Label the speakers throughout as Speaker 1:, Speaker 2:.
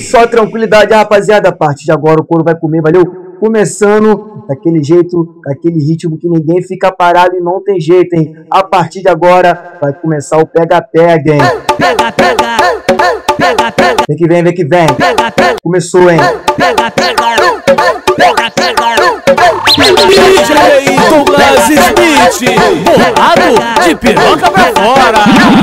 Speaker 1: Só tranquilidade, rapaziada. A partir de agora o couro vai comer, valeu? Começando daquele jeito, daquele ritmo que ninguém fica parado e não tem jeito, hein? A partir de agora vai começar o pega-pega, hein?
Speaker 2: Pega, pega, pega, pega.
Speaker 1: Vem que vem, vem que vem.
Speaker 2: Pega, pega.
Speaker 1: Começou, hein?
Speaker 2: Pega, pega. Pega, pega.
Speaker 3: DJ Douglas Smith, borrado de piroca pra fora.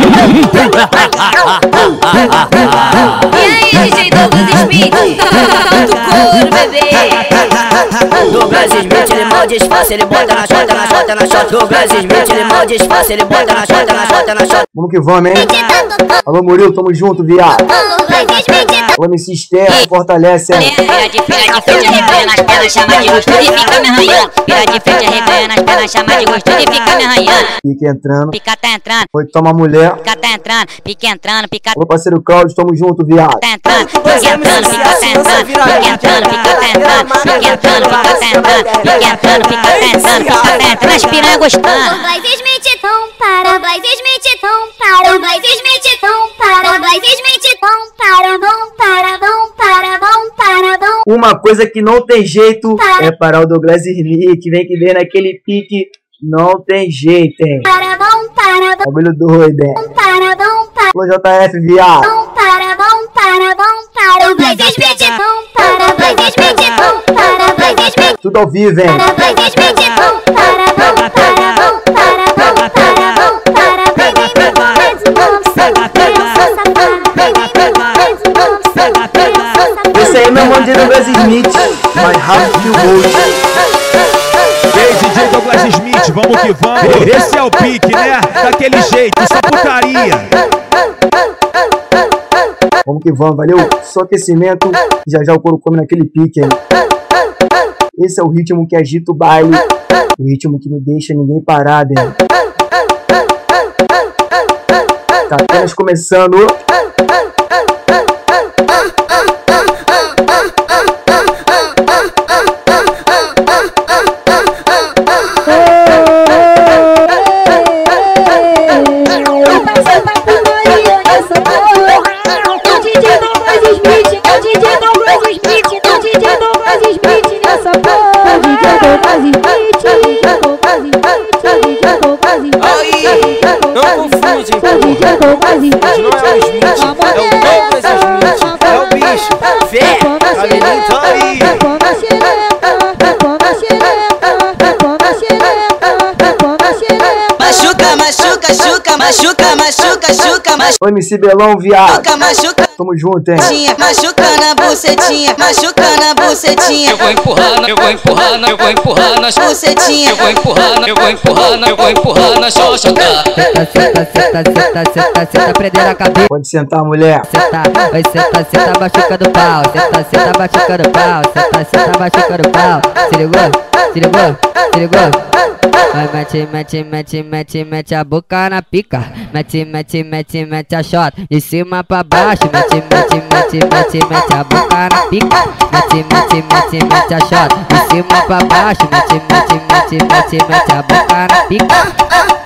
Speaker 4: E aí, DJ Douglas Smith, do couro, bebê.
Speaker 2: Douglas Smith, ele mal disfarça, ele bota na chota, na chota, na chota. Douglas Smith, ele mal disfarça, ele bota na chota, na chota, na chota.
Speaker 1: Vamos que vamos, hein? Alô, Murilo, tamo junto, viado. Alô, MC Esther, fortalece, hein?
Speaker 4: Vira de frente, arreganha nas pernas, chama de gostoso e fica me arranhando. Vira de frente, arreganha nas pernas, chama de gostoso e fica me arranhando.
Speaker 1: Pique entrando.
Speaker 4: Pica tá entrando,
Speaker 1: Foi toma mulher.
Speaker 4: pica tá entrando, pica entrando, pica
Speaker 1: Alô, parceiro Cláudio, tamo junto, viado.
Speaker 4: tá entrando, pica entrando, pica tá entrando, pica entrando, pica tá entrando, pica entrando, pica tá entrando, pica entrando, pica tá entrando, pica tá entrando, as piranhas gostando.
Speaker 5: Douglas Smith, então para. Douglas Smith, então para. Douglas Smith, então para. Douglas Smith, então para. Vão para, vão para, vão para, vão.
Speaker 1: Uma coisa que não tem jeito é parar o Douglas Smith. Vem que vem naquele pique. Não tem jeito, hein?
Speaker 5: Para, vão para, vão
Speaker 1: Bagulho doido, hein?
Speaker 5: para, vão para.
Speaker 1: Alô, JF, viado.
Speaker 5: Vão para, vão para, vão para. Douglas Smith, então para. Douglas Smith, então para. Douglas Smith,
Speaker 1: Tudo ao vivo, hein?
Speaker 5: Douglas Smith, então para. Vão para, vão para, vão para, vão para. Vem, vem, vem, vem de novo, criança safada. Vem, vem, vem, vem de novo, criança safada.
Speaker 1: Esse aí é meu mano de Douglas Smith. Mais rápido que o Bolt.
Speaker 3: E aí, DJ Douglas Smith, vamos que vamos. Esse é o pique, né? Daquele jeito, só putaria.
Speaker 1: Vamos que vamos, valeu? Só aquecimento. Já já o couro come naquele pique, hein? Esse é o ritmo que agita o baile. O ritmo que não deixa ninguém parado, hein? Tá apenas começando.
Speaker 2: Não confunde, não é o Smith, é o Douglas Smith, é o bicho, fé, cabelinho tá aí.
Speaker 4: Machuca, machuca, chuca, machuca, machuca, chuca,
Speaker 1: Ô, MC Belão, viado.
Speaker 4: machuca,
Speaker 1: Tamo junto, hein?
Speaker 4: machuca na bucetinha, machuca na bucetinha.
Speaker 2: Eu vou empurrando, eu vou empurrando, eu vou empurrando na
Speaker 4: Bucetinha,
Speaker 2: eu vou empurrando, eu vou empurrando, eu vou empurrando na xoxota.
Speaker 6: Senta, prender a cabeça.
Speaker 1: Pode sentar, mulher.
Speaker 6: Senta, vai senta, machucando o pau. Senta, machucando o pau. Senta, machucando o pau. Se ligou? Se ligou? Se ligou? Vai, mete a boca na pica. Mete a shot de cima pra baixo. Mete a boca na pica. Mete a shot de cima pra baixo. Mete a boca na pica.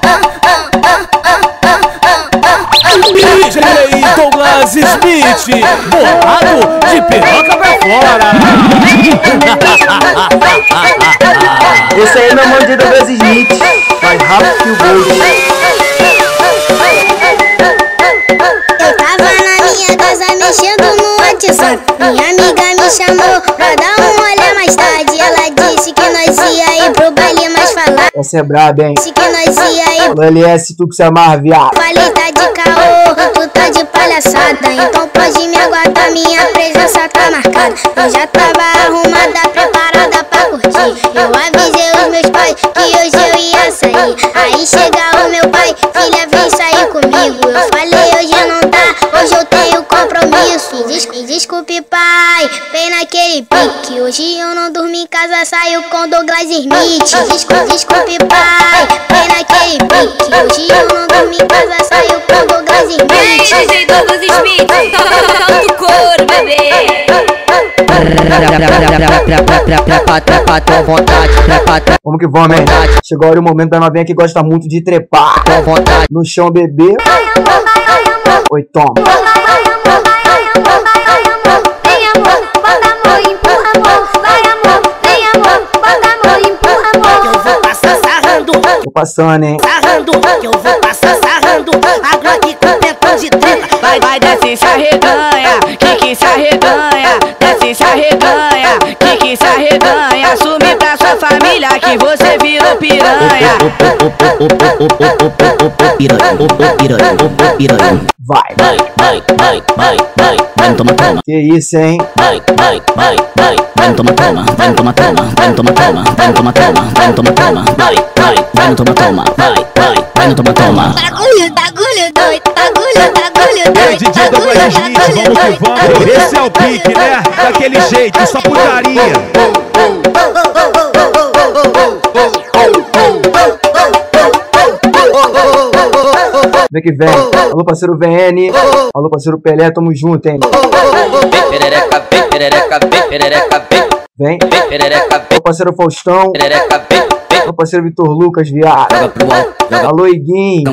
Speaker 3: DJ Douglas Smith, borrado de piroca pra fora.
Speaker 1: Esse aí é meu mano de Douglas Smith. Mais rápido que o Bolt.
Speaker 5: Eu tava na minha casa mexendo no WhatsApp. Minha amiga me chamou pra dar um olé mais tarde. Ela disse que nós ia ir pro baile mais falar.
Speaker 1: Essa é braba, hein?
Speaker 5: Disse que nós ia ir.
Speaker 1: Alô, LS, tu que se amarra, viado.
Speaker 5: Falei, tá de caô, tu tá de palhaçada. Então pode me aguardar, minha presença tá marcada. Eu já tava arrumada, preparada pra curtir. Eu avisei os meus pais que hoje eu ia sair. Aí chega o meu pai, filha, vem sair comigo. Eu falei, hoje não dá, hoje eu tenho compromisso. Desculpe, pai, vem naquele pique. Hoje eu não durmo em casa, saio com Douglas Smith. Desculpe, pai, vem naquele pique. Hoje eu não durmo em casa, saio com Douglas Smith.
Speaker 4: Ei, DJ Douglas Smith, do couro, bebê.
Speaker 6: Trepa, tua vontade.
Speaker 1: Vamos que vamos, hein? Chegou a hora e o momento da novinha que gosta muito de trepar.
Speaker 6: Tua vontade.
Speaker 1: No chão, bebê. Oi, toma.
Speaker 5: Vem,
Speaker 1: passando, hein?
Speaker 4: Sarrando, que eu vou passar sarrando. A Glock com tempão de treta.
Speaker 2: Vai, desce, se arreganha, que se arreganha. Desce, se arreganha, que se arreganha. Assume pra sua família que você virou piranha.
Speaker 1: Vai,
Speaker 7: toma.
Speaker 1: Que isso, hein?
Speaker 7: Vai, no toma. Vai no toma. Vai no toma. Vai no toma.
Speaker 5: Bagulho doido.
Speaker 3: Ei, DJ Douglas Smith, vamos que vamos. Esse é o pique, né? Daquele jeito, só putaria.
Speaker 1: Vem que vem. Alô, parceiro VN. Alô, parceiro Pelé, tamo junto, hein? Vem. Alô, parceiro Faustão. Alô, parceiro Vitor Lucas, viado. Alô, Iguinho.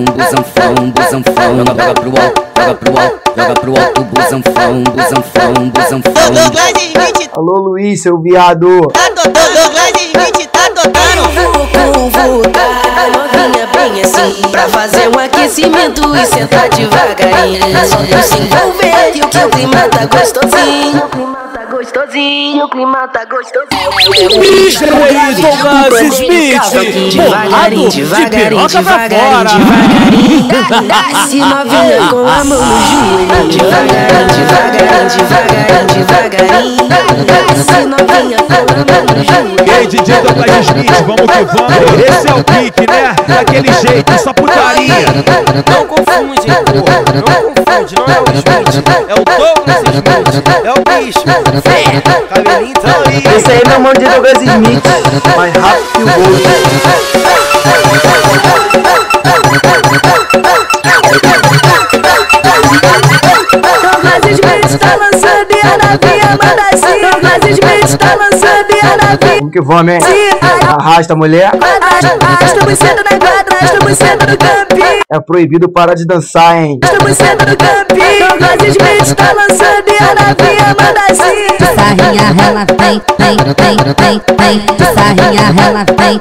Speaker 7: Joga pro alto, busanfão.
Speaker 1: Alô, Luiz, seu viado.
Speaker 4: Douglas Smith tá tocando.
Speaker 2: Tá novinha bem assim, pra fazer um aquecimento e sentar devagarinho. Só Deus se envolver que o clima tá gostosinho. O clima tá gostosinho.
Speaker 8: Mr. Douglas Smith,
Speaker 2: devagarinho. Desce novinha com a mão no joelho. Devagarinho. Desce novinha com a mão no joelho.
Speaker 3: Ei, DJ Douglas Smith, vamos que vamos. Esse é o pique, né? Daquele jeito, só putaria.
Speaker 2: Não confunde, porra. Não confunde, não é o Smith. É o Douglas Smith. É o bicho. Cabelinho tá aí.
Speaker 1: Esse aí é meu mano de Douglas Smith. Mais rápido que o Bolt.
Speaker 2: Douglas Smith tá lançando e a novinha manda assim. Douglas Smith tá lançando e a novinha.
Speaker 1: Vamos que vamos, hein? Arrasta, mulher.
Speaker 2: Arrasta buceta na quadra, arrasta buceta no campinho.
Speaker 1: É proibido parar de dançar, hein?
Speaker 2: Arrasta buceta no campinho. Douglas Smith tá lançando e a novinha manda assim.
Speaker 6: Sarrinha, ela vem. Sarrinha, ela vem.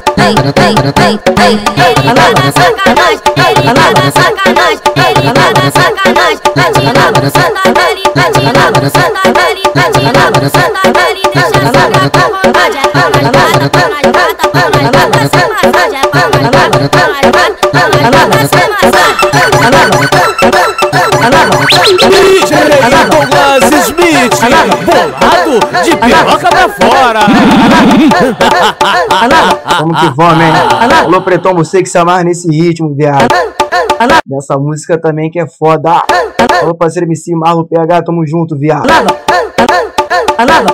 Speaker 5: Ele tá na sacanagem. Ele tá na sacanagem. Ele tá na sacanagem. Tá tirando Santa Catarina, tirando Santa Catarina, Santa Catarina, deixa essa gata à vontade. É pau nas bata, pau nas bata, pau nas bata, sem massagem. É pau nas bata, pau nas bata, sem massagem.
Speaker 8: Douglas Smith, bolado de piroca pra fora.
Speaker 1: Vamos que vamos, hein? Alô, Pretão, você que se amarra nesse ritmo, viado. Nessa música também que é foda. Alô, parceiro MC Marlon PH, tamo junto, viado.
Speaker 2: Anava.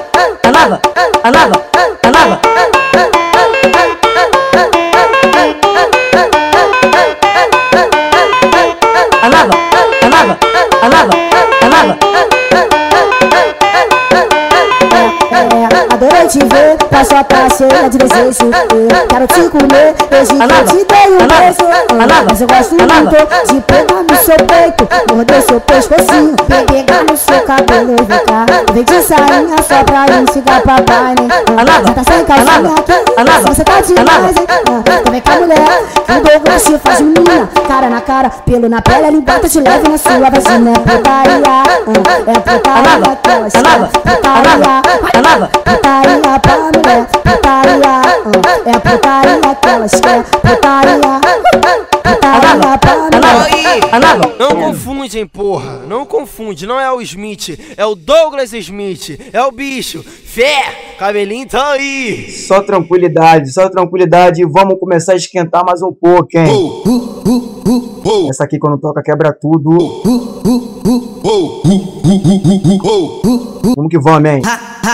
Speaker 9: Adorei te ver, com a sua cara cheia de desejo. Quero te comer, hoje eu te dei um beijo. Mas eu gosto muito de pegar no seu peito, morder seu pescocinho, pegar no seu cabelo e vem cá. Vem de sainha só pra instigar papai, né? Você tá sem calcinha aqui, você tá demais, hein? Então vem cá, mulher, que o Douglas te faz menina, cara na cara, pelo na pele, ele bota, te leva na sua vagina. É putaria, é putaria que elas querem. Putaria pra mulher, putaria, é putaria que elas querem. Putaria pra mulher.
Speaker 2: Não confundem, porra. Não confunde. Não é o Smith, é o Douglas Smith. É o bicho. Fé, cabelinho tá aí.
Speaker 1: Só tranquilidade. E vamos começar a esquentar mais um pouco, hein? Essa aqui quando toca quebra tudo. Vamos que vamos, hein?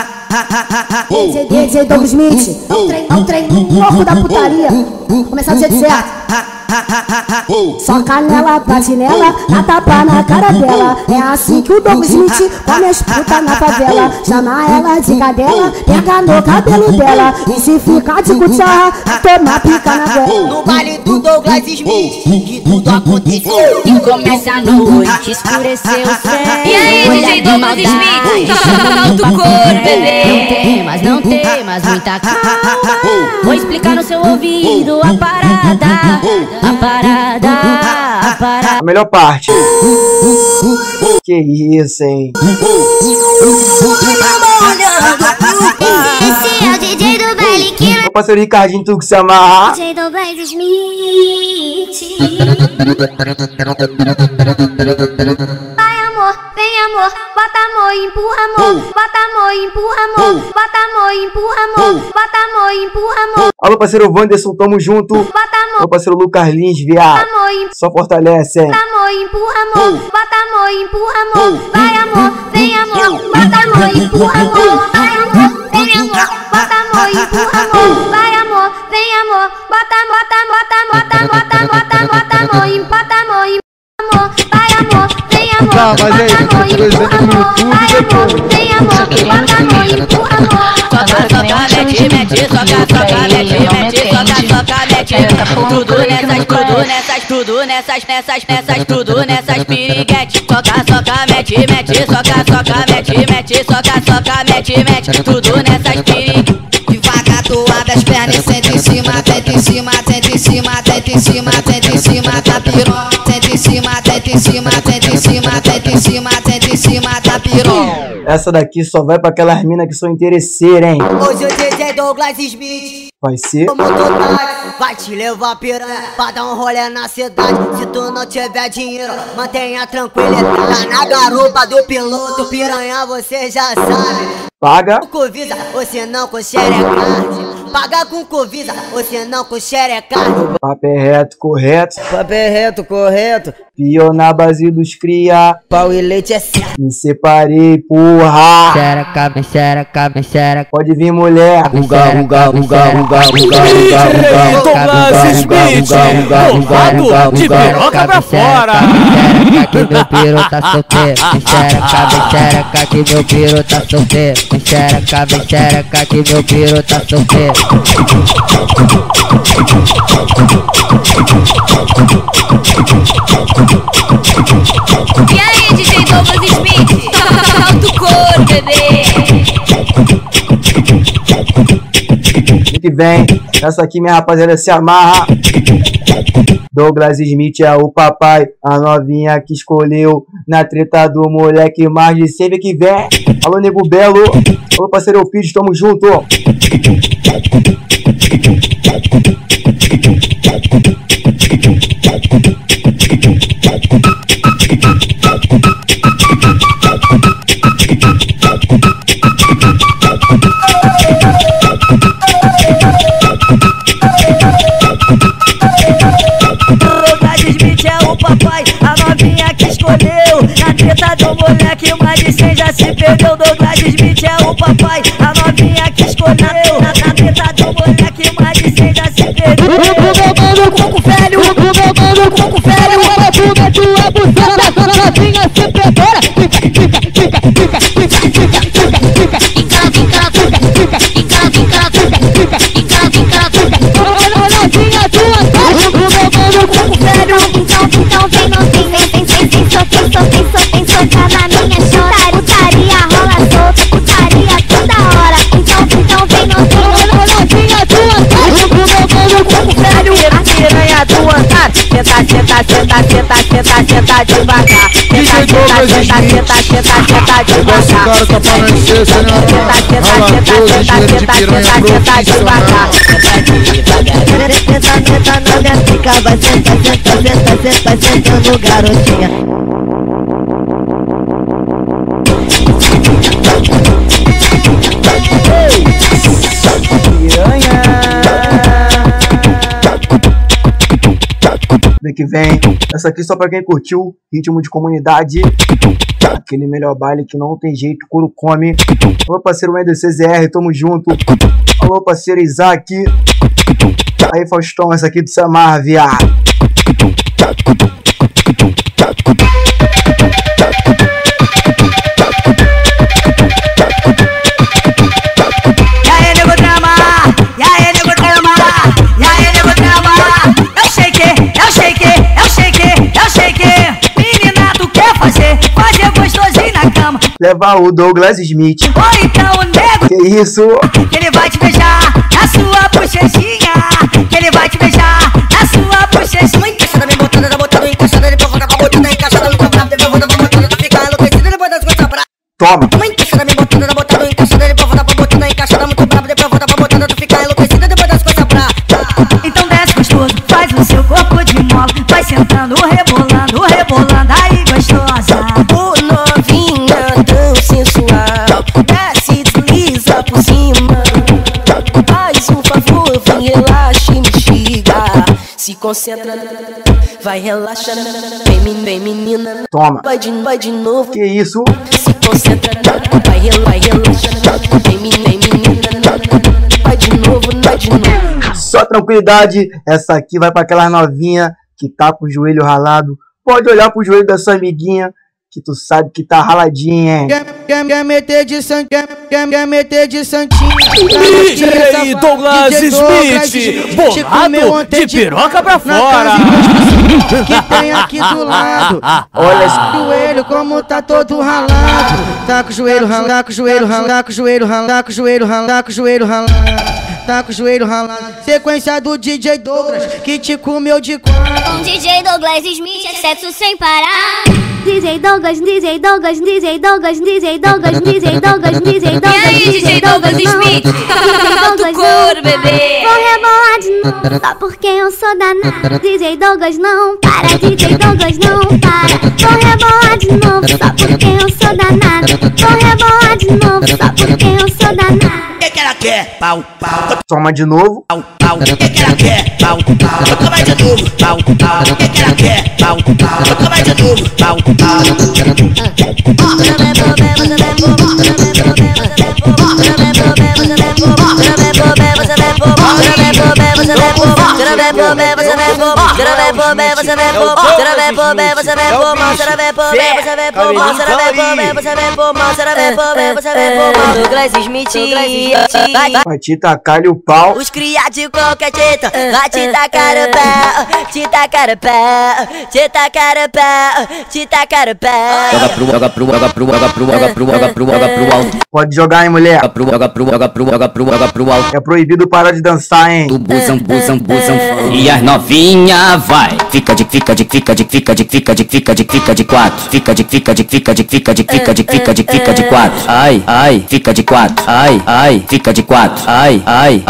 Speaker 9: DJ Douglas Smith, é um trem louco da putaria. Começar do jeito certo. Soca nela, bate nela, dá tapa na cara dela. É assim que o Douglas Smith come as putas na favela. Chama ela de cadela, pega no cabelo dela. E se ficar de cucharra, toma pica na goela.
Speaker 4: No baile do Douglas Smith, que tudo aconteceu. E começa a noite, escureceu o céu. E aí, DJ Douglas Smith, toca no alto coro, bebê.
Speaker 6: Não tem mais
Speaker 2: faz muita Vou explicar no seu ouvido a parada. A parada, a parada.
Speaker 1: A melhor parte. Que isso, hein?
Speaker 5: Esse é o DJ do baile que
Speaker 1: Meu parceiro Ricardinho, tu que se amarra.
Speaker 5: DJ do baile Smith. Vai amor, vem amor, bota amor, empurra amor, bota amor, empurra amor, bota amor, empurra amor, bota amor, empurra amor.
Speaker 1: Alô, parceiro Wanderson, tamo junto.
Speaker 5: Bota amor,
Speaker 1: Meu parceiro Lucas Lins, viado.
Speaker 5: amor,
Speaker 1: Só fortalece, hein?
Speaker 5: bota amor, empurra amor, bota amor, empurra amor. Vai amor, vem amor, bota amor, empurra amor. Vai amor, vem amor, bota amor, empurra amor. Vai amor, vem amor, bota amor, empata amor, empata amor. Vai amor, vem amor, bota amor, empurra amor. Vai amor, vem amor, bota amor, empurra amor.
Speaker 2: Soca, mete, mete, soca, mete, mete, soca, mete. Tudo nessas piriguete. Soca, mete, mete, soca, mete, mete, soca, mete, mete. Tudo nessas piriguete. Devagar tu abre as pernas e senta em cima, tenta em cima, tenta em cima, tenta em cima, tenta em cima da piroca. Tenta em cima, tenta em cima, tenta em cima, tenta em cima, tenta em cima da piroca.
Speaker 1: Essa daqui só vai pra aquelas minas que são interesseiras, hein?
Speaker 2: Hoje o DJ Douglas Smith
Speaker 1: Vai ser.
Speaker 2: vai te levar piranha pra dar um rolê na cidade. Se tu não tiver dinheiro, mantenha tranquilidade. Na garupa do piloto, piranha você já sabe.
Speaker 1: Paga.
Speaker 2: Com Covisa, ou se não com xerecard. Paga com Covisa, ou se não com xerecard.
Speaker 1: Papo é reto, correto.
Speaker 2: Papo é reto, correto.
Speaker 1: Pior na base dos cria.
Speaker 2: Pau e leite é certo.
Speaker 1: Me separei, porra.
Speaker 6: Xereca, me xereca, me xereca.
Speaker 1: Pode vir, mulher.
Speaker 8: Douglas Smith, borrado de piroca pra fora.
Speaker 6: Me xereca que meu piru tá solteiro. Me xereca que meu piru tá solteiro. Me xereca que meu piru tá solteiro.
Speaker 2: E aí, DJ Douglas Smith? Solta o couro, bebê.
Speaker 1: Que vem. Essa aqui, minha rapaziada, se amarra. Douglas Smith é o papai, a novinha que escolheu na treta do moleque mais de sempre que vem. Alô, nego belo. Alô, parceiro Elpides, tamo junto.
Speaker 2: Douglas Smith é o papai, a novinha que escolheu na treta do moleque mais de 100 já se perdeu. Douglas Smith é o papai, a novinha que escolheu na treta do moleque mais de 100 já se perdeu. O meu mano coco velho, o meu mano coco velho, ela fuga tua buceta, a novinha se prepara.
Speaker 5: Então vem novinha, vem socar na minha chora. Putaria rola solta, putaria toda hora. Então vem novinha, tua cara.
Speaker 2: O meu mano coco velho, a piranha do andar. Senta devagar. Senta devagar.
Speaker 10: Esse cara tá falando de ser, senhora.
Speaker 2: Senta na minha pica, vai sentando garotinha.
Speaker 1: Que vem. Essa aqui só pra quem curtiu ritmo de comunidade, aquele melhor baile que não tem jeito, couro come. Alô, parceiro Wender CZR, tamo junto. Alô, parceiro Isaac. Aí, Faustão, essa aqui do Samar, viado. leva o Douglas Smith.
Speaker 11: Ou então o nego,
Speaker 1: Que isso?
Speaker 11: que ele vai te beijar na sua bochechinha. Que ele vai te beijar na sua bochechinha. Encaixada, me botando, tá botando, encaixada, ele provoca com a botando, encaixada no cobrado, depois volta pra botando, tu fica enlouquecido, depois das coisas pra...
Speaker 1: Toma.
Speaker 11: Uma encaixada, me botando, tá botando, encaixada, ele volta pra botando, encaixada muito bravo, depois volta pra botando, tu fica enlouquecido, depois das coisas pra... Então desce gostoso, faz o seu corpo de mola, vai sentando, rebolando, rebolando, aí gostosa.
Speaker 2: O novinha tão sensual, desce, desliza por cima. Faz um favor, vem, relaxa e me estiga. Se concentra, vai relaxando. Vem menina,
Speaker 1: Toma.
Speaker 2: vai de novo.
Speaker 1: Que isso?
Speaker 2: Se concentra, vai relaxando. Vem menina, vai de novo, vai de novo.
Speaker 1: Só tranquilidade. Essa aqui vai pra aquela novinha que tá com o joelho ralado. Pode olhar pro joelho da sua amiguinha, que tu sabe que tá raladinha, hein?
Speaker 12: Quer meter de santinha.
Speaker 8: DJ Douglas Smith, bolado de piroca pra fora.
Speaker 12: Que tem aqui do lado.
Speaker 1: Olha esse
Speaker 12: Joelho como tá todo ralado. Tá com o joelho ralado, tá com o joelho ralado, tá com o joelho ralado, tá com o joelho ralado, tá com o joelho ralado. Tá com o joelho ralado. Sequência do DJ Douglas, que te comeu de quatro.
Speaker 5: Com DJ Douglas Smith, é sexo sem parar. DJ Douglas, DJ Douglas, DJ Douglas, DJ Douglas, DJ Douglas, DJ Douglas.
Speaker 11: E aí, DJ Douglas Smith, tá no couro, bebê.
Speaker 5: Vou rebolar de novo, só porque eu sou danada. DJ Douglas não para, DJ Douglas não para. Vou rebolar de novo, só porque eu sou danada. Vou rebolar de novo, só porque eu sou danada.
Speaker 11: O que ela quer? Pau, pau,
Speaker 1: Toma de novo.
Speaker 11: pau, pau. O que ela quer? Pau, pau. Toca mais de novo. Pau, pau. O que ela quer? Pau, pau. Toca mais de novo. Pau,
Speaker 2: Douglas Smith,
Speaker 1: Vai te tacar-lhe o pau.
Speaker 2: os cria de qualquer jeito, vai te tacar o pé, te tacar o pé, te tacar o pé, te tacar o pé.
Speaker 7: Joga pro alto.
Speaker 1: Pode jogar, hein, mulher?
Speaker 7: Joga pro alto.
Speaker 1: É proibido parar de dançar, hein?
Speaker 7: Do busão. E as novinha vai. Fica de quatro. Fica de quatro. Ai, fica de quatro. Ai, fica de quatro. Ai,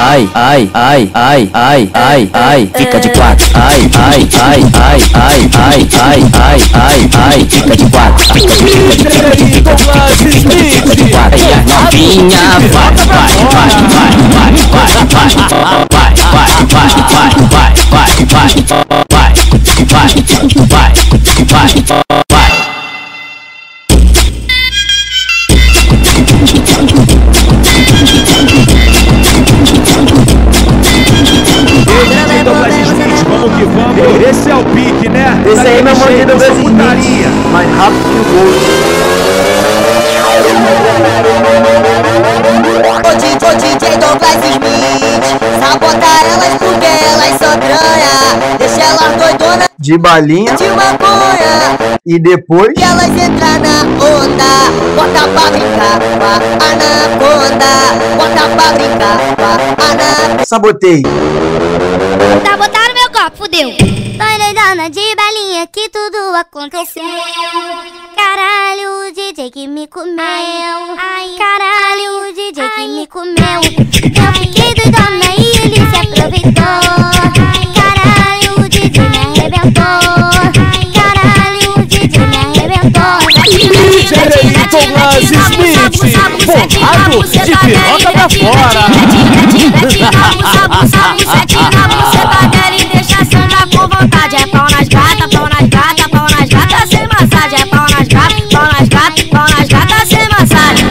Speaker 7: fica de quatro. Ai, fica de quatro. E as novinha vai.
Speaker 3: Douglas Smith, vamos que vamos. Esse é o pique, né?
Speaker 1: Esse aí, meu mano, Douglas Smith. Mais rápido que o gol.
Speaker 2: Ô DJ Douglas Smith, sabota elas porque elas são tranha. Deixa elas doidonas
Speaker 1: De balinha.
Speaker 2: de maconha.
Speaker 1: E depois.
Speaker 2: E elas entram na onda, bota pra brincar com a anaconda. Bota pra brincar com a anaconda.
Speaker 1: Sabotei.
Speaker 5: Tá botando meu copo, fudeu. Tô doidona de balinha que tudo aconteceu. Caralho, o DJ que me comeu. Caralho, o DJ que me comeu. Eu fiquei doidona e ele se aproveitou. Caralho, o DJ me arrebentou. Caralho, o DJ me arrebentou.
Speaker 8: DJ Douglas Smith, bolado de piroca pra fora.
Speaker 5: Com vontade, é pau nas gatas, pau nas gatas, pau nas gatas sem massagem, é pau nas gatas, pau nas gatas, pau nas gatas sem massagem.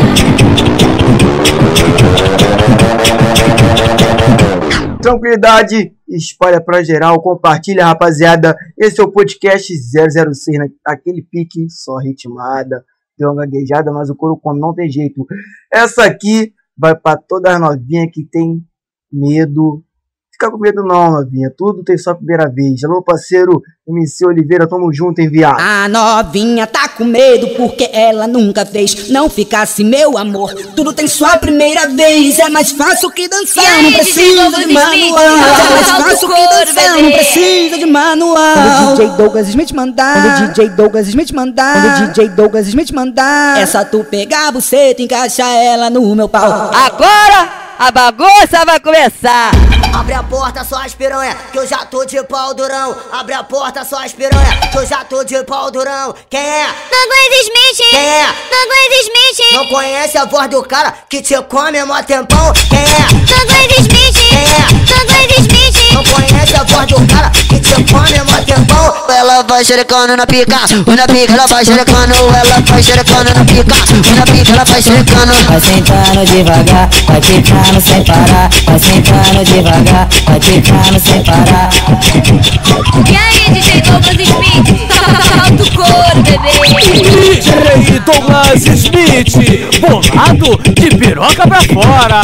Speaker 1: Tranquilidade, espalha pra geral, compartilha, rapaziada. Esse é o podcast 006, aquele pique só ritmada. Deu uma gaguejada, mas o couro come, não tem jeito. Essa aqui vai pra todas as novinhas que tem medo fica com medo não, novinha. Tudo tem sua primeira vez. Alô, parceiro MC Oliveira, tamo junto, hein, viado.
Speaker 11: A novinha tá com medo porque ela nunca fez. Não ficasse, meu amor, tudo tem sua primeira vez. É mais fácil que dançar, não precisa de manual. É mais fácil que dançar, não precisa de manual. Quando o DJ Douglas Smith mandar, quando o DJ Douglas Smith mandar, quando o DJ Douglas Smith mandar, é só tu pegar a buceta e encaixar ela no meu pau.
Speaker 6: Agora a bagunça vai começar.
Speaker 11: Abre a porta, só as piranha, que eu já tô de pau durão. Abre a porta, só as piranha, que eu já tô de pau durão. Quem é?
Speaker 5: Douglas Smith.
Speaker 11: Quem é?
Speaker 5: Douglas Smith.
Speaker 11: Não conhece a voz do cara que te come há mó tempão? Quem é?
Speaker 5: Douglas Smith.
Speaker 11: Quem é?
Speaker 5: Douglas Smith.
Speaker 11: Não conhece a voz do cara que te come há mó tempão? Ela vai xerecando na pica, na pica ela vai xerecando. Ela vai xerecando na pica, na pica ela vai xerecando.
Speaker 2: Vai sentando devagar, vai quicando sem parar. Vai sentando devagar, vai quicando sem parar.
Speaker 5: E aí, DJ Douglas Smith? Solta o couro, bebê.
Speaker 8: DJ Douglas Smith, bolado de piroca pra fora.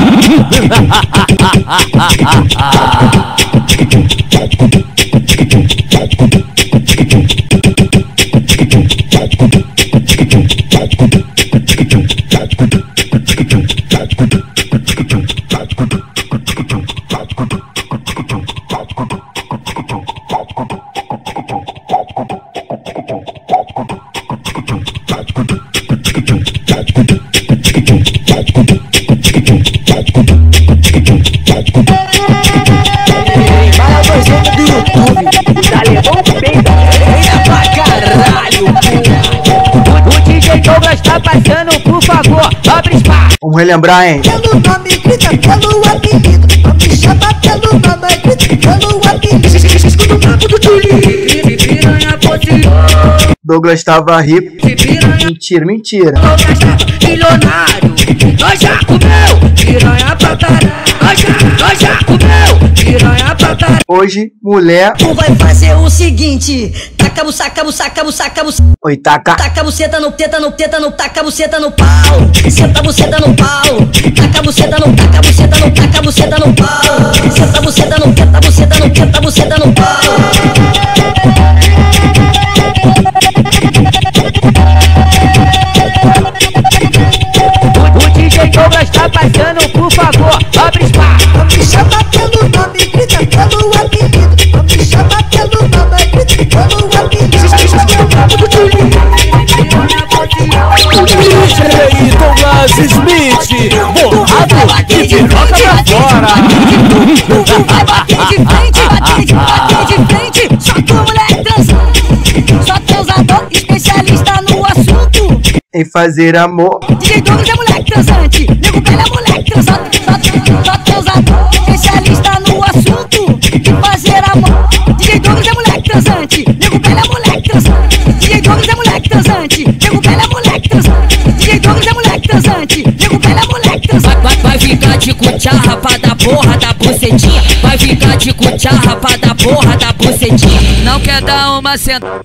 Speaker 6: Passando, por favor, abre espaço.
Speaker 1: Vamos relembrar, hein?
Speaker 12: Pelo nome, grita pelo apelido. Não me chama pelo nome, grita pelo apelido. Escuta o papo do Julinho. Piranha postou.
Speaker 1: Douglas tava rico. Mentira, mentira.
Speaker 12: Douglas tava milionário. Nós já comeu piranha pra caralho. Nós já comeu piranha pra caralho.
Speaker 1: Hoje, mulher.
Speaker 11: Tu vai fazer o seguinte: taca buça.
Speaker 1: Oi, taca.
Speaker 11: Taca a buceta no teta no teta no, taca a buceta no pau. Senta a buceta no pau. Taca a buceta no, taca a buceta no, taca a buceta no pau. Senta a buceta no, teta a buceta no, teta a buceta no pau.
Speaker 6: O DJ Douglas tá passando, por favor, abre espaço.
Speaker 12: Não me chama pelo nome, grita pelo apelido. Não me chama pelo nome, grita pelo apelido. Escuta o papo do Julinho. DJ Douglas Smith, bolado de piroca pra fora.
Speaker 11: Tu vai bater de frente, bater de frente. Só tu moleque transando, só teu usador, especialista no assunto.
Speaker 1: Em fazer amor.
Speaker 11: DJ Douglas é moleque transante, nego velho é moleque transante. Só teu usador, especialista no assunto de fazer amor. DJ Douglas é moleque transante, nego velho é moleque transante. DJ Douglas é moleque transante, nego velho é moleque transante. DJ Douglas é moleque transante, nego velho é moleque transante.
Speaker 2: Vai ficar de cucharra pra dar porra da bucetinha. Vai ficar de cucharra pra dar porra da bucetinha. Não quer dar uma sentada.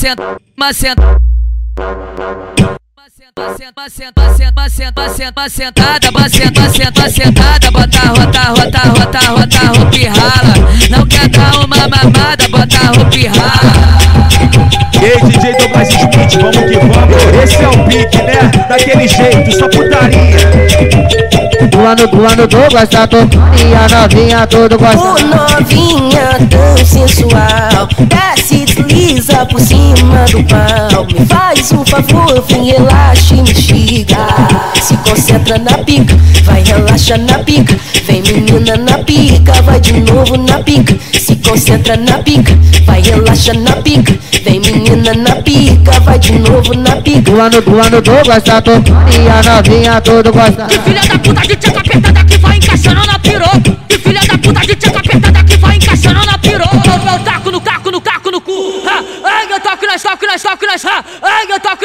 Speaker 2: Sentada, bota roupa e rala. Não quer dar uma mamada, bota roupa e rala.
Speaker 3: E aí, DJ Douglas Smith, vamos que vamos. Esse é o pique, né? Daquele jeito, só putaria.
Speaker 12: Do ano Douglas tá tocando e a novinha todo gosta.
Speaker 2: Ô novinha tão sensual, desce, desliza por cima do pau. Me faz um favor, vem, relaxa e me xiga. Se concentra na pica, vai, relaxa na pica. Vem menina na pica, vai de novo na pica. Se concentra na pica, vai, relaxa na pica. Vem menina na pica, vai de novo na pica.
Speaker 12: Do ano Douglas tá tocando e a novinha todo gosta.
Speaker 11: Que filha da puta de tcheca apertada que vai encaixando na piroca. Que filha da puta de tcheca apertada que vai encaixando na piroca. Eu taco no cu. Ai, eu toco nas shot. Ai, eu taco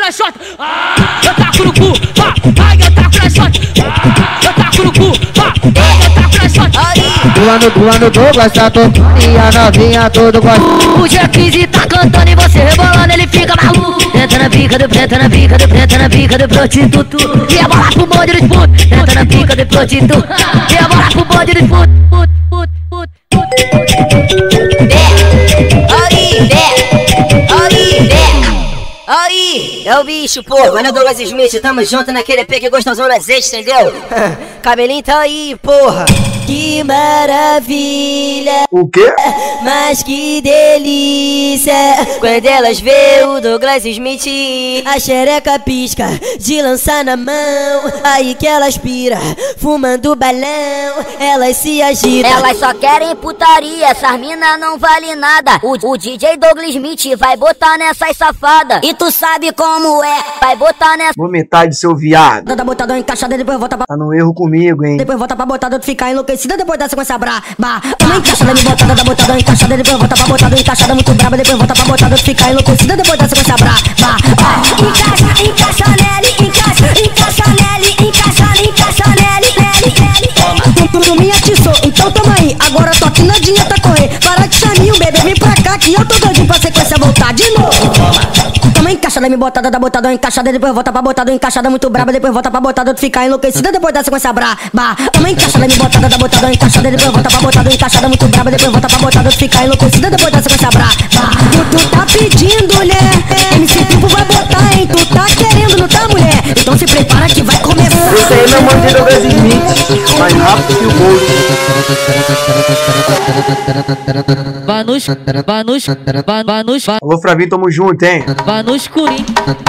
Speaker 11: no cu. Ai, eu taco nas shot. Eu taco no cu. Ai, eu taco nas shot.
Speaker 12: Pula no Douglas, tá tocando e a novinha todo gosta.
Speaker 2: O G15 tá cantando e você rebolando, ele fica maluco. Entra na pica do prostituto. E a bola pro bonde dos putos. Entra na pica do prostituto. E a bola pro bonde dos putos. Aí, é o bicho, pô. Mano, Douglas Smith, tamo junto naquele EP que gostosão no azeite, entendeu? Cabelinho tá aí, porra. Que maravilha.
Speaker 1: O quê?
Speaker 2: Mas que delícia. Quando elas vê o Douglas Smith, a xereca pisca de lançar na mão. Aí que elas pira, fumando balão. Elas se agitam.
Speaker 13: Elas só querem putaria, essas mina não vale nada. O DJ Douglas Smith vai botar nessas safadas. E tu sabe como é, vai botar nessa.
Speaker 1: Vou metade, seu viado.
Speaker 2: Dá botadão encaixada, depois volta pra.
Speaker 1: Tá no erro comigo, hein?
Speaker 2: Depois volta pra botada, tu ficar enlouquecida. Depois dessa sequência braba. Toma encaixada, me botada, dá botadão encaixada. Depois volta pra botada, encaixada muito braba. Depois volta pra botada, tu ficar enlouquecida. Depois dessa sequência braba. Encaixa nele, encaixa nele. Tu me atiçou, então toma aí. Agora tô aqui na dieta correr. Para de chaninho, bebê, vem pra cá que eu tô doidinho pra sequência voltar de novo. Toma encaixada, me botada, dá botadão encaixada. Depois volta pra botada, encaixada muito braba. Depois volta pra botada, tu ficar enlouquecida. Depois da sequência braba. Toma encaixada, me botada, dá botadão encaixada. Depois volta pra botada, encaixada muito braba. Depois volta pra botada, tu ficar enlouquecida. Depois da sequência braba. Tu tá pedindo, né? MC Pipo vai botar, hein? Tu tá querendo, não tá, mulher? Então se prepara que vai começar.
Speaker 1: Esse aí é meu mano de Douglas Smith. Mais rápido que o Bolt. Alô, Flavinho, tamo junto, hein?
Speaker 6: Vá no escurinho,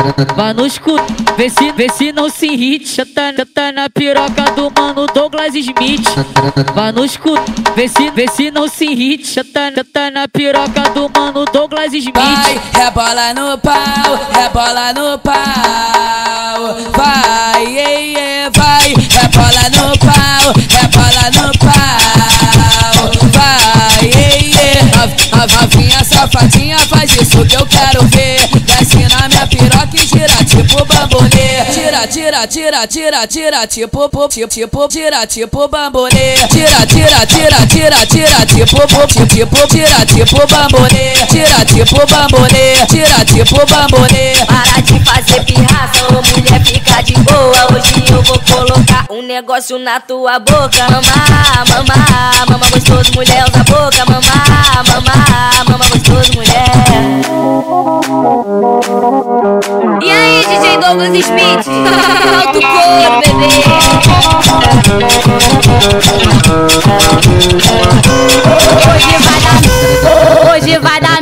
Speaker 6: vê se não se irrite. Já tá na piroca do mano Douglas Smith. Vá no escurinho, vê se não se irrite. Já tá na piroca do mano Douglas Smith.
Speaker 14: Vai, rebola no pau, rebola no pau. Vai, vai, rebola no pau, rebola no pau. Vai, novinha safadinha, faz isso que eu quero ver. Desce na minha piroca e gira tipo bambolê. Tira, tipo bambolê. Tira, tipo bambolê. Tira tipo bambolê.
Speaker 2: Para de fazer pirraça, ô mulher, fica de boa. Hoje eu vou colocar um negócio na tua boca. Mamá gostoso, mulher, usa a boca. Mamá gostoso, mulher. E aí, DJ Douglas Smith? Solta o couro, bebê. Hoje vai dar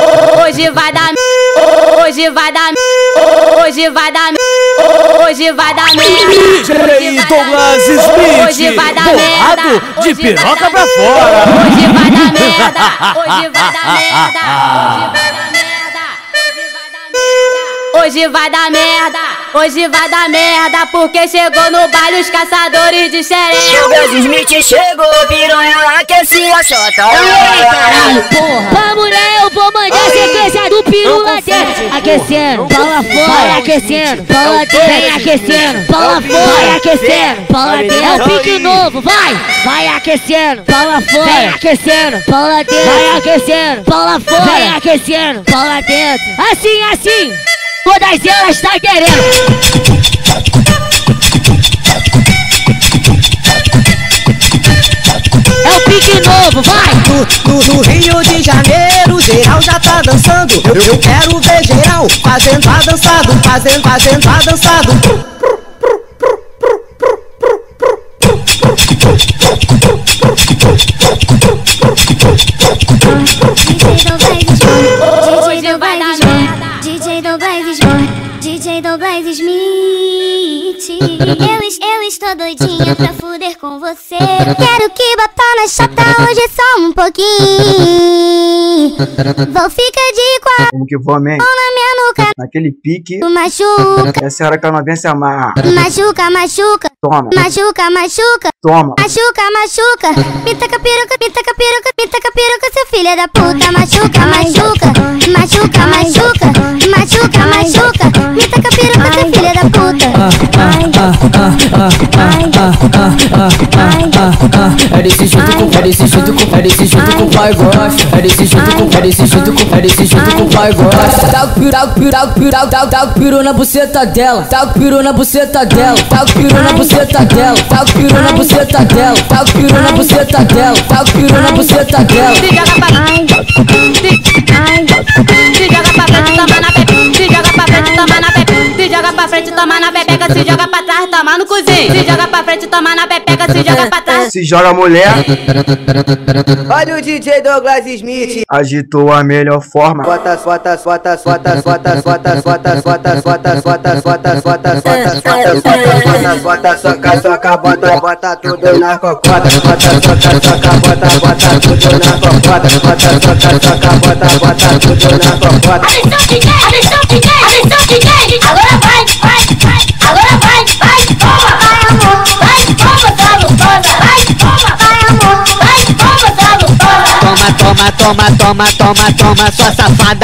Speaker 8: DJ Douglas Smith, bolado de piroca pra fora.
Speaker 2: Hoje vai dar merda, porque chegou no baile os caçadores de xereca.
Speaker 13: Douglas Smith chegou, piranha aquece a chota.
Speaker 2: Ei, caralho, porra. Vamos, né? Eu vou mandar a sequência do peru lá dentro. Aquecendo, bola fora, aquecendo, bola dentro. Vem aquecendo, bola fora, aquecendo, bola dentro. É o pique novo, vai aquecendo, bola fora, vem aquecendo, bola dentro. Vai aquecendo, bola fora, vem aquecendo, bola dentro. Assim. Todas elas tá querendo. É o pique novo, vai!
Speaker 12: No Rio de Janeiro, geral já tá dançando. Eu quero ver geral fazendo a dançado, fazendo a dançado.
Speaker 5: DJ Douglas Smith. Eu estou doidinha pra fuder com você. Quero que botar na chata hoje só um pouquinho. Vou ficar de quatro.
Speaker 1: Como que vou, man?
Speaker 5: Na minha nuca.
Speaker 1: Naquele pique.
Speaker 5: Machuca.
Speaker 1: Essa é a hora que a novinha se amarra.
Speaker 5: Machuca.
Speaker 1: Toma.
Speaker 5: Machuca.
Speaker 1: Toma.
Speaker 5: Machuca. Me taca peruca, seu filho da puta. Machuca. Me taca peruca, seu filho da puta.
Speaker 15: É desse jeito que o pai gosta. É desse jeito que o pai gosta. Dá o piru na buceta dela. Dá o piru na buceta dela. Dá o piru na buceta dela. Dá o piru na buceta dela. Dá o piru na buceta dela. Dá o piru na buceta dela.
Speaker 4: Se joga pra frente, toma na pepeca. Se joga pra frente, toma na pepeca. Se joga pra frente, toma na pepeca. Se joga pra trás, toma no cozinho. Se joga pra frente, toma na pepeca. Se joga pra trás.
Speaker 1: Se joga mulher.
Speaker 12: Olha o DJ Douglas Smith.
Speaker 1: Agitou a melhor forma.
Speaker 12: Bota soca, bota tudo na cocota. Bota tudo na cocota. Bota tudo na cocota.
Speaker 4: Atenção, DJ, agora vai, toma, vai amor, vai, toma, tá gostosa, vai, toma, vai amor, vai, toma, tá gostosa.
Speaker 6: Toma, sua safada.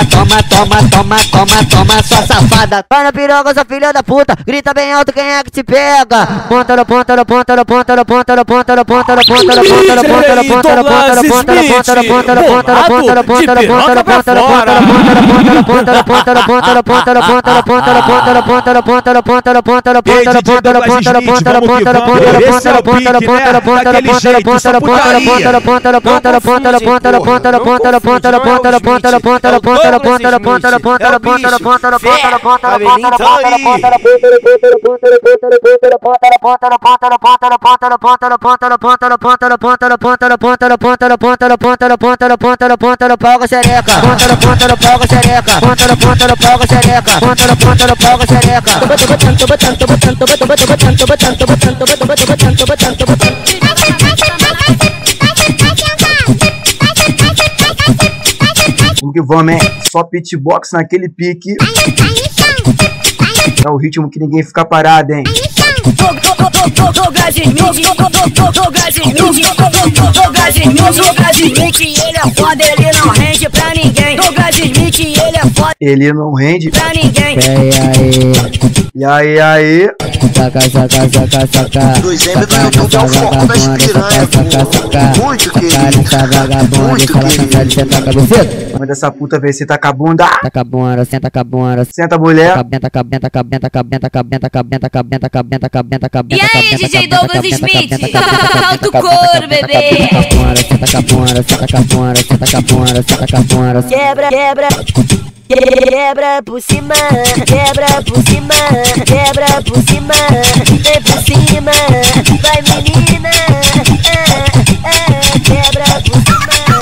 Speaker 6: Toma, sua safada. Vai na piroga, sua filha da puta. Grita bem alto, quem é que te pega? Ponta.
Speaker 1: O que vamos é só pitbox naquele pique. É o ritmo que ninguém fica parado, hein?
Speaker 11: Douglas Smith, ele é foda, ele não rende pra ninguém. Douglas Smith, ele é foda,
Speaker 1: ele não rende
Speaker 11: pra ninguém.
Speaker 1: E aí?
Speaker 6: Saca.
Speaker 10: 2M vai aumentar o foco das piranhas. Muito querido.
Speaker 1: Manda dessa puta ver se tá com a bunda.
Speaker 6: Senta com a bunda.
Speaker 1: Senta, mulher.
Speaker 4: E aí, DJ Douglas Smith? Solta o couro, bebê.
Speaker 13: Quebra por cima, vem por cima, vai menina, quebra por cima.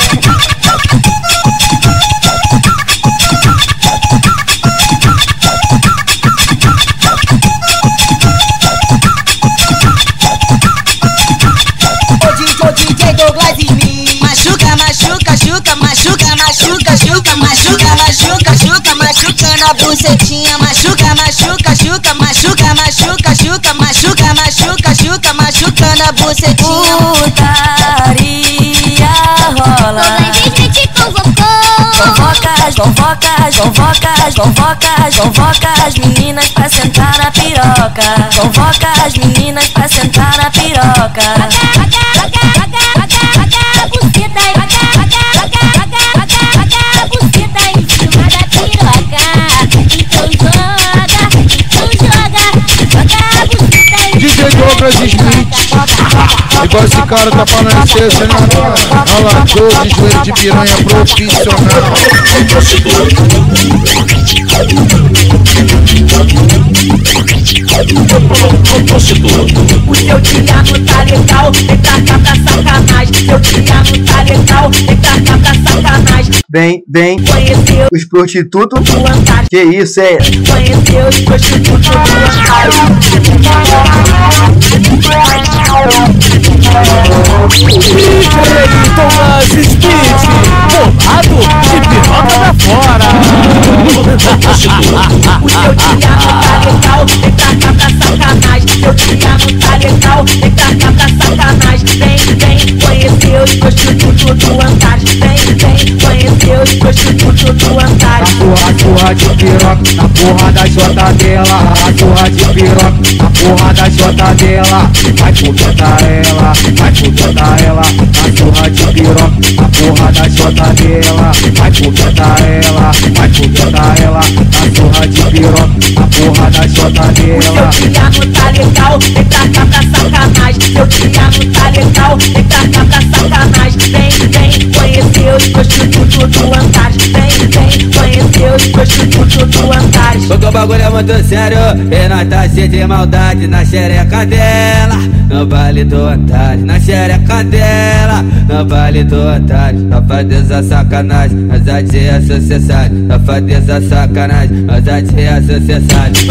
Speaker 11: O DJ Douglas Smith. Machuca na bucetinha, machuca na bucetinha.
Speaker 2: Putaria rola. Convoca as meninas pra sentar na piroca. Convoca as meninas pra sentar na piroca.
Speaker 10: DJ Douglas Smith. Igual esse cara tá falando isso, você não alagou de joelho de piranha profissional.
Speaker 11: O seu dia não tá legal, vem pra cá pra sacanagem. Seu dia não tá legal, vem pra cá pra sacanagem.
Speaker 1: Vem,
Speaker 11: Conheceu
Speaker 1: os prostitutos.
Speaker 11: do Antares.
Speaker 1: Que isso, é?
Speaker 11: Conheceu os prostitutos do Antares.
Speaker 8: Douglas Smith, bolado de piroca pra fora.
Speaker 11: O seu dia não tá legal, vem pra cá pra sacanagem. Seu dia não tá legal, vem pra cá pra sacanagem. Vem, conheceu os prostitutos do Antares. Vem, conheceu os prostitutos do Antares.
Speaker 10: Porra de piroca,
Speaker 16: porra da chota dela, a surra de piroca, a porra da chota dela, vai fuder ela, vai fuder ela, a surra de piroca, a porra da chota dela, vai fuder ela, vai fuder ela, a surra de piroca, a porra da chota dela.
Speaker 11: O seu dia não tá legal, vem pra cá pra sacanagem. Seu dia não tá legal, vem pra cá pra sacanagem. Vem conhecer os prostitutos do Antares. Vem conhecer os prostitutos do Antares.
Speaker 17: Porque o bagulho é muito sério e nós tá cheio de maldade na xereca dela, no baile do Antares. Na xereca dela, no baile do Antares. Safadeza sacanagem, mas a tia sociedade. Safadeza sacanagem, mas a tia sociedade.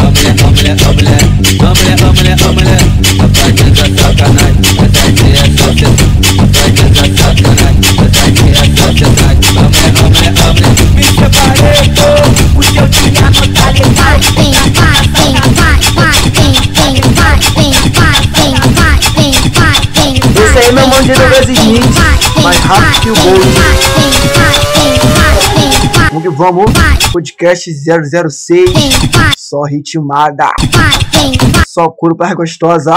Speaker 17: Mulher, safadeza sacanagem, mas a tia sociedade. Safadeza sacanagem, mas a tia sociedade. Mulher,
Speaker 11: me separei, o seu dia não tá legal.
Speaker 1: Esse aí é meu mano de Douglas Smith, mais rápido que o gol. Vamos que vamos, podcast 006, só ritmada, só couro para gostosa.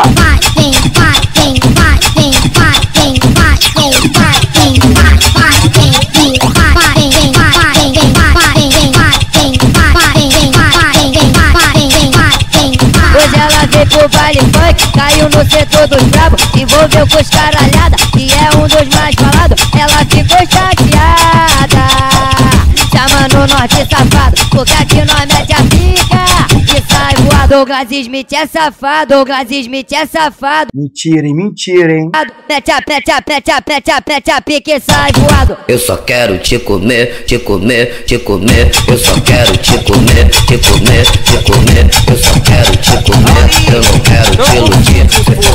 Speaker 13: Hoje ela veio pro baile funk, caiu no setor dos brabos, envolveu com os caralhada, e é um dos mais falados. Ela ficou chateada, chamando nós de safado, porque aqui nós mete a pica e sai voado. Douglas Smith é safado, Douglas Smith é safado.
Speaker 1: Mentira, hein?
Speaker 13: Mete a pica e sai voado.
Speaker 7: Eu só quero te comer, te comer, te comer. Eu só quero te comer, te comer, te comer. Eu só quero te comer, eu não quero te iludir.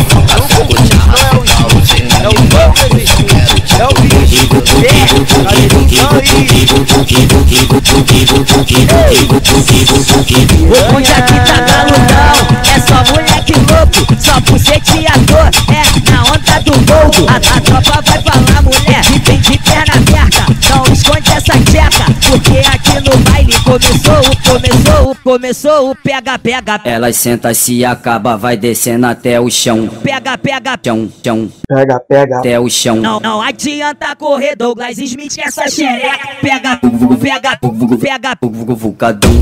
Speaker 11: Onde aqui tá galudão, é só moleque louco, só buceteador, é na onda do gol. A tropa vai falar, mulher, que tem de perna aberta, não esconde essa tcheca, porque aqui no baile começou o pega.
Speaker 7: Elas senta se acaba, vai descendo até o chão.
Speaker 11: Pega.
Speaker 7: Chão.
Speaker 1: Pega.
Speaker 7: Até o chão.
Speaker 11: Não adianta correr, Douglas Smith, que essa xereca. Pega.
Speaker 7: Vucadão.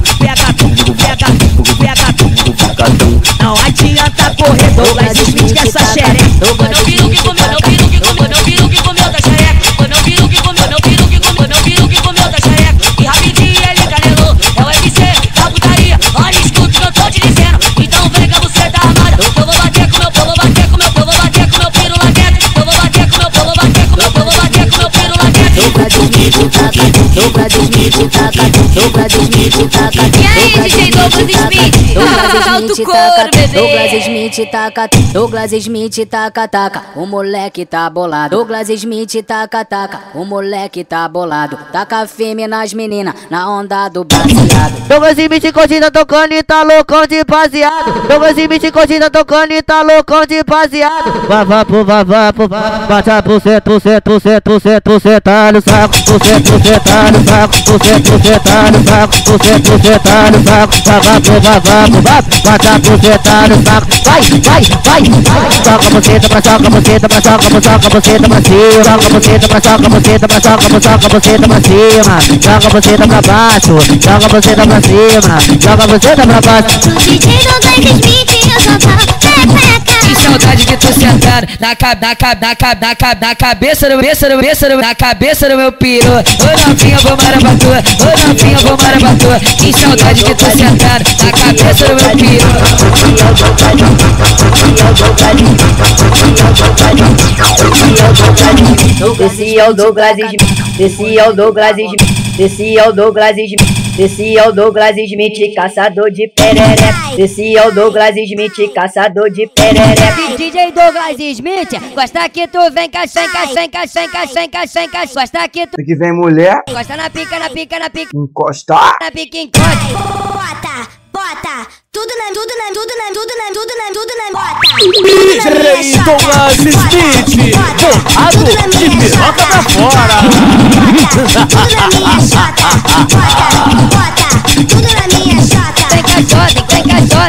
Speaker 11: Pega. Não adianta correr, Douglas Smith, que essa xereca.
Speaker 2: Não vira o que comeu, não vira o que comeu, não vira o que comeu da xereca. Não vira o que comeu, não vira o que comeu, não vira o que comeu da xereca. E rapidinho ele canelou, é o MC da putaria. Olha, escuta o que eu tô te dizendo. Então vem cá, você tá armada. Eu vou bater com meu polo, bater com meu polo, bater com meu piro lá dentro. Eu vou bater com meu polo, bater com meu polo, bater com meu piro lá dentro.
Speaker 13: Douglas Smith,
Speaker 2: E aí, DJ Douglas Smith? Salta o couro, bebê.
Speaker 13: Douglas Smith, taca. O moleque tá bolado. Douglas Smith, taca. O moleque tá bolado. Taca firme nas meninas, na onda do baseado.
Speaker 12: Douglas Smith continua tocando e tá loucão de baseado. Douglas Smith continua tocando e tá loucão de baseado. Vá pro bate pro cê tá no saco. Você tá no saco. Você tá no saco. Você tá no saco. Bata pro cê tá no saco. Vai. Soca você pra cima. Soca você pra cima. Soca você pra baixo. Soca você pra cima. Soca você pra baixo.
Speaker 5: DJ Douglas Smith, eu só falo pepeca.
Speaker 14: Que saudade de tu sentado na cabeça do meu piru. Ô novinha, vou marabatu. Que saudade de tu sentado na cabeça do meu piru.
Speaker 13: Esse é o Douglas Smith. Esse é o Douglas Smith, caçador de perereca. Esse é o Douglas Smith, caçador de perereca. DJ Douglas Smith, gosta que tu vem cá, gosta que tu...
Speaker 1: Que vem mulher.
Speaker 13: Gosta na pica.
Speaker 1: Encostar.
Speaker 13: Na pica encosta.
Speaker 5: Bota. Tudo na bota.
Speaker 8: DJ Douglas Smith, bolado de piroca pra fora.
Speaker 5: Tudo na minha chota.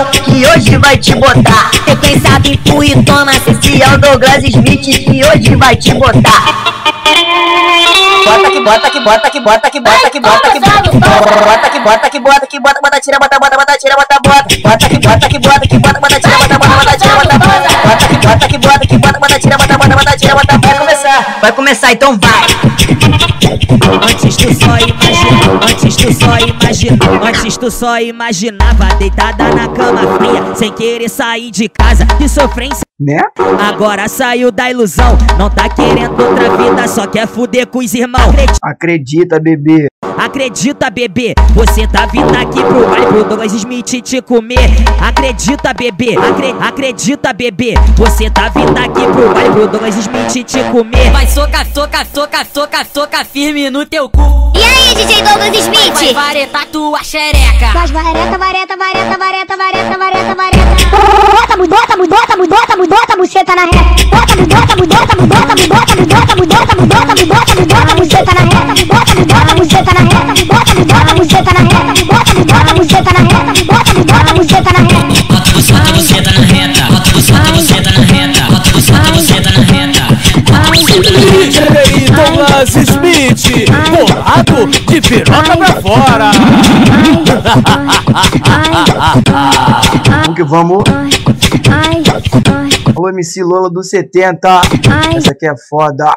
Speaker 18: então que hoje vai te botar.
Speaker 11: Sequência do empurra e toma.
Speaker 18: Esse é o Douglas Smith que hoje vai te botar. Bota que bota que bota que bota que bota que bota que bota. Bota que bota que bota que bota, bota tira, bota bota bota tira, bota bota. Bota que bota que bota que bota, bota tira, bota bota bota tira, bota bota. Bota que bota que bota que bota, bota tira, bota bota bota tira, bota. Vai começar, então vai.
Speaker 11: Antes tu só imagina, antes tu só imagina, antes tu só imaginava deitada na cama fria, sem querer sair de casa, que sofrência,
Speaker 1: né?
Speaker 11: Agora saiu da ilusão, não tá querendo outra vida, só quer fuder com os irmãos.
Speaker 1: Acredita, bebê.
Speaker 11: Acredita, bebê, você tá vindo aqui pro baile pro Douglas Smith te comer. Acredita, bebê, acredita, bebê, você tá vindo aqui pro baile pro Douglas Smith te comer. Vai soca, soca, soca, soca, soca firme no teu cu.
Speaker 5: E aí, DJ Douglas Smith?
Speaker 11: Vai varetar tua xereca.
Speaker 5: Faz vareta, vareta, vareta, vareta, vareta, vareta, vareta. Bota, mudota, mudota, mudota, mudota, buceta na reta. Bota, mudota, mudota, mudota, mudota, mudota, mudota, mudota, mudota, mudota, buceta na reta. Bota, mudota, buceta na reta. Bota, mudota, buceta na reta. Bota, mudota, buceta na reta. Bota, mudota, buceta na reta.
Speaker 2: Bota buceta na reta. Bota buceta na reta. Bota buceta na reta.
Speaker 8: DJ Douglas Smith, bolado de piroca pra fora.
Speaker 1: Vamos que vamos. Alô, MC Lola do 70. Essa aqui é foda.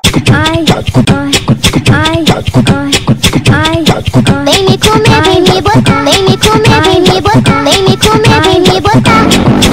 Speaker 5: Vem me comer, vem me botar. Vem me comer, vem me botar. Vem me comer, vem me botar.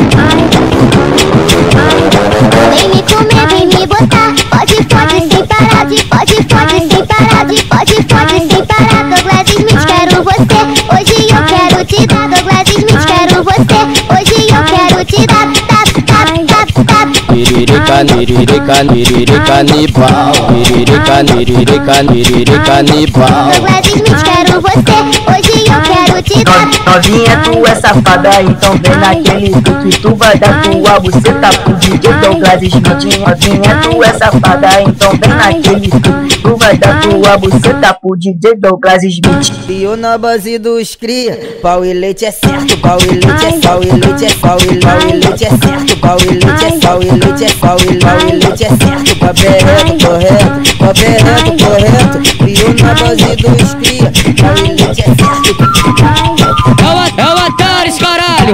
Speaker 5: Vem me comer, vem me botar. Pode sem parar, pode sem parar, pode sem parar. Douglas Smith, quero você. Hoje eu quero te dar. Douglas Smith, quero você. Hoje eu quero te dar.
Speaker 17: Niririca, niririca, niririca, canibal. Niririca, niririca, niririca, canibal.
Speaker 5: Douglas Smith, quero você. Hoje eu quero te dar.
Speaker 18: Novinha, tu é safada, então vem naquele que tu vai dar tua buceta pro DJ Douglas Smith. Novinha, tu é safada, então vem naquele que tu vai dar tua buceta pro DJ Douglas Smith.
Speaker 12: Criou na base dos cria, pau e leite é certo, pau e leite é pau e leite é pau e leite é certo, pau e leite é pau e leite é pau e leite é certo, papel reto, correto, papel reto, correto. Criou na base dos cria, pau e leite é certo.
Speaker 15: É o Atares, caralho!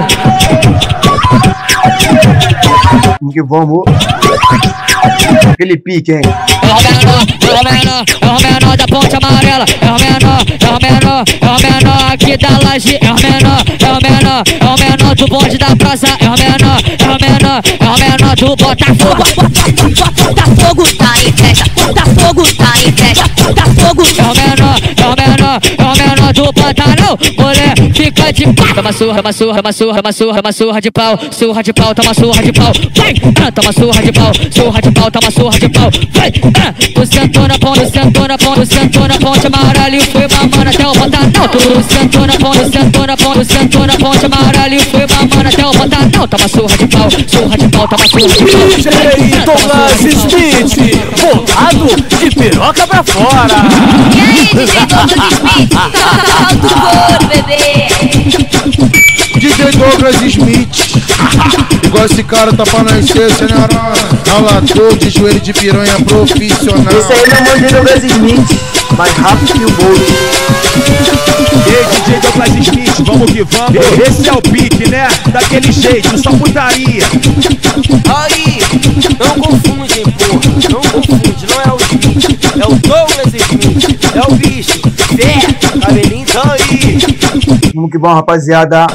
Speaker 1: Vamos que vamos. Aquele pique, hein?
Speaker 15: É o menor da ponte amarela. É o menor aqui da laje. É o menor do bonde da praça. É o menor do Botafogo.
Speaker 11: Botafogo tá em festa, Botafogo tá em festa, Botafogo.
Speaker 15: É o menor do Pantanal. Mulher, fica de pau. Toma surra de pau. Surra de pau, toma surra de pau. Vem, toma surra de pau. Surra de pau, toma surra de pau. Vem, tu sentou na ponte, sentou na ponte amarela e foi mamando até o Pantanal. Tu sentou na ponte amarela e foi mamando até o Pantanal. Toma surra de pau, toma surra de pau.
Speaker 8: DJ Douglas Smith, bolado de piroca pra fora.
Speaker 11: E aí, DJ Douglas Smith, solta o couro, bebê.
Speaker 10: DJ Douglas Smith, igual esse cara tá pra nascer, senhora. Ralador de joelho de piranha profissional.
Speaker 1: Esse aí é o nome de Douglas Smith, mais rápido que o Bolt.
Speaker 3: Ei, DJ Douglas Smith, vamos que vamos. Esse é o pique, né? Daquele jeito, só putaria.
Speaker 8: Aí, não confunde, porra. Não confunde, não é o Smith, é o Douglas Smith, é o bicho. Fé, cabelinho tá aí.
Speaker 1: Vamos que vamos, rapaziada.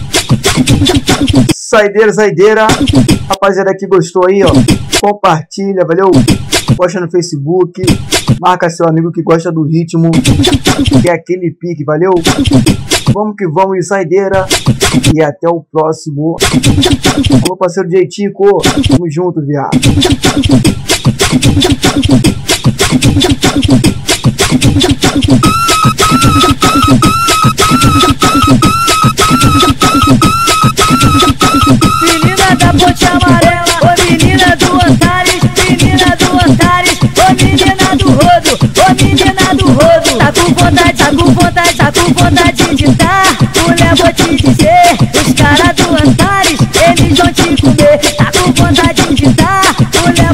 Speaker 1: Saideira. Rapaziada que gostou aí, ó. Compartilha, valeu? Posta no Facebook. Marca seu amigo que gosta do ritmo. Que é aquele pique, valeu? Vamos que vamos, saideira. E até o próximo. Alô, parceiro DJ Tico. Tamo junto, viado.
Speaker 11: Menina da ponte amarela, ô menina do Antares, menina do Antares, ô menina do rodo, ô menina do rodo. Tá com vontade de dar, mulher, vou te dizer, os caras do Antares.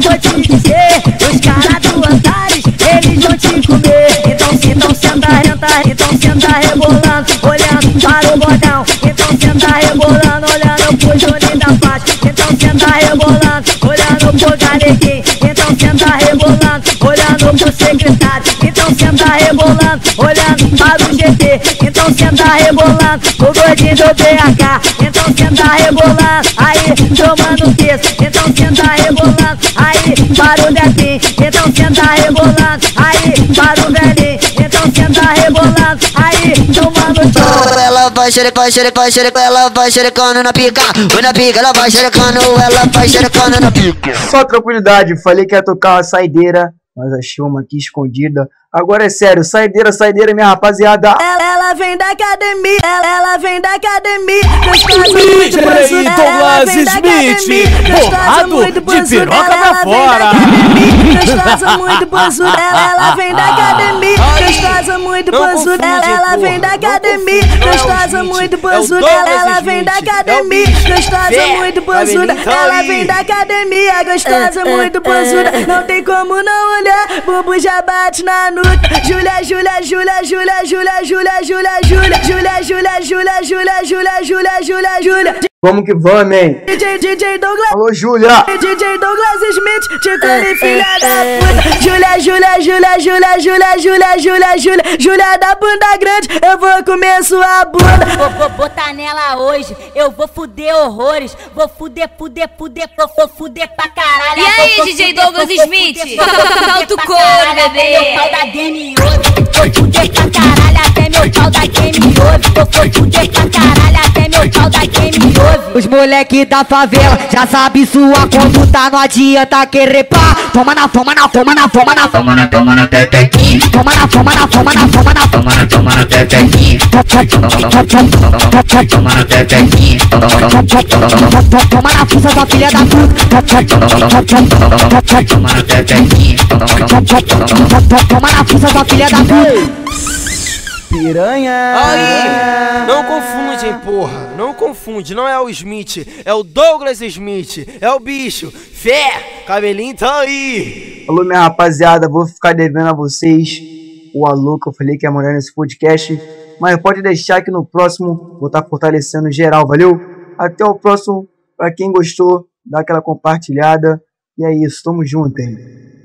Speaker 11: eu vou te dizer, os caras do Antares, eles vão te comer. Então senta renta, então senta rebolando, olhando para o bordão. Então senta rebolando, olhando pro Juninho da Paz. Então senta rebolando, olhando pro Galeguinho. Então senta rebolando, olhando pro secretário. Então senta rebolando, olhando para o GT. Então senta rebolando, o gordinho do BH. Então senta rebolando, aí tomando peso. Então senta rebolando, aí para o Depim. Então senta rebolando, aí para o velhinho. Então senta rebolando, aí tomando tchau.
Speaker 18: Ela vai xerecando, ela vai xerecando na pica. Na pica, ela vai xerecando, ela vai xerecando na pica.
Speaker 1: Só tranquilidade, falei que ia tocar uma saideira, mas achei uma aqui escondida. Agora é sério, saideira, minha rapaziada.
Speaker 11: Ela vem da academia, ela vem da academia.
Speaker 8: DJ Douglas Smith, borrado de piroca pra fora.
Speaker 11: Gostosa muito pançuda, ela vem da academia. Gostosa muito pançuda, ela vem da academia. Gostosa muito pançuda, ela vem da academia. Gostosa muito pançuda, ela vem da academia. Gostosa muito pançuda, não tem como não olhar. Bumbum já bate na nuca. Júlia, Júlia, Júlia, Júlia, Júlia, Júlia, Júlia, Júlia, Júlia, Júlia, Júlia, Júlia, Júlia, Júlia, Júlia, Júlia.
Speaker 1: Vamos que vamos, hein?
Speaker 11: DJ Douglas.
Speaker 1: Alô, Júlia.
Speaker 11: DJ Douglas Smith, te come, filha da puta. Júlia, Júlia, Júlia, Júlia, Júlia, Júlia, Júlia, Júlia, Júlia da bunda grande, eu vou comer sua bunda.
Speaker 19: Vou botar nela hoje, eu vou fuder horrores. Vou fuder pra caralho.
Speaker 4: E aí, DJ Douglas Smith? Solta o couro, bebê.
Speaker 19: Meu pau da Game Over. Vou fuder pra caralho até meu pau da Game Over. Vou fuder pra caralho até meu pau da Game Over.
Speaker 12: Os moleque da favela já sabe sua conduta, não adianta querer pá. Toma na toma na toma na toma na toma na toma na tetequinha. Toma na toma na toma na toma na toma na toma na tetequinha. Toma na tetequinha. Toma na força da filha da puta. Toma na tetequinha. Toma na força da filha da puta.
Speaker 8: Piranha. Aí, não confunde, porra. Não confunde, não é o Smith, é o Douglas Smith, é o bicho. Fé, cabelinho tá aí.
Speaker 1: Alô, minha rapaziada, vou ficar devendo a vocês o alô que eu falei que ia mandar nesse podcast, mas pode deixar que no próximo vou estar fortalecendo geral, valeu? Até o próximo, pra quem gostou, dá aquela compartilhada, e é isso, tamo junto, hein?